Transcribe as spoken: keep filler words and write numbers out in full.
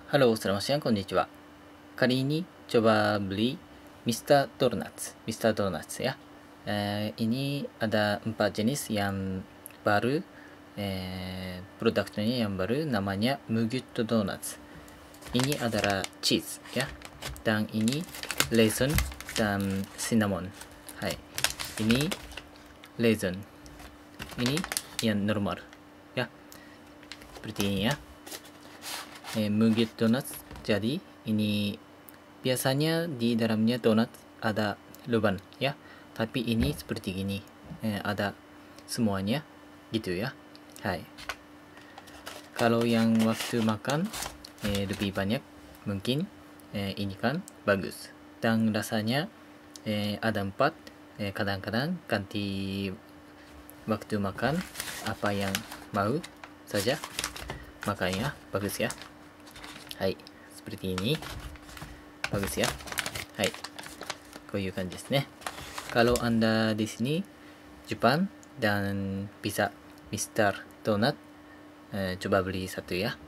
Halo, selamat siang, konnichiwa. Kali ini coba beli Mister Donuts. Mister Donuts ya. Eh, ini ada empat jenis yang baru. Eh, produknya yang baru namanya Mugyut Donuts. Ini adalah cheese ya. Dan ini raisin dan cinnamon. Hai. Ini raisin. Ini yang normal ya. Seperti ini ya. Eh, Mugyut Donuts. Jadi ini biasanya di dalamnya donat ada lubang ya, tapi ini seperti ini, eh, ada semuanya gitu ya. Hai. Kalau yang waktu makan eh, lebih banyak mungkin eh, ini kan bagus, dan rasanya eh, ada empat. eh, kadang-kadang ganti waktu makan apa yang mau saja makan ya, bagus ya. Hai, seperti ini. Bagus ya. Hai. こういう感じですね。Kalau Anda di sini Jepang dan bisa Mister Donut, eh, coba beli satu ya.